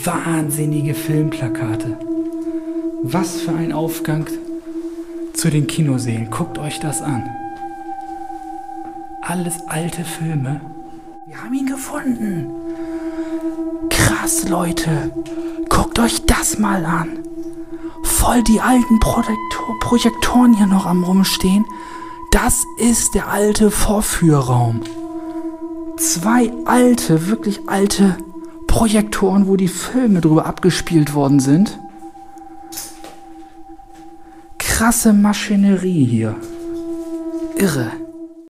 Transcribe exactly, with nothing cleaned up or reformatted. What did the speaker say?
Wahnsinnige Filmplakate. Was für ein Aufgang zu den Kinosälen. Guckt euch das an. Alles alte Filme. Wir haben ihn gefunden. Krass, Leute. Guckt euch das mal an. Voll die alten Projektor- Projektoren hier noch am Rumstehen. Das ist der alte Vorführraum. Zwei alte, wirklich alte Projektoren, wo die Filme drüber abgespielt worden sind. Krasse Maschinerie hier. Irre.